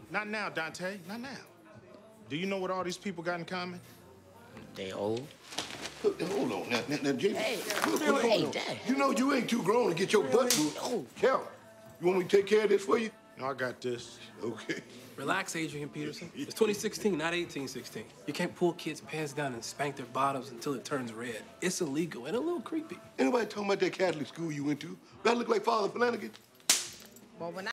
Not now, Dante. Not now. Do you know what all these people got in common? They old. Hold on now, Jimmy. Hey, Hey, Dad. You know you ain't too grown to get your butt moved. No. Cal, you want me to take care of this for you? No, I got this. Okay. Relax, Adrian Peterson. It's 2016, not 1816. You can't pull kids' pants down and spank their bottoms until it turns red. It's illegal and a little creepy. Anybody talking about that Catholic school you went to? Do I look like Father Flanagan? Well, when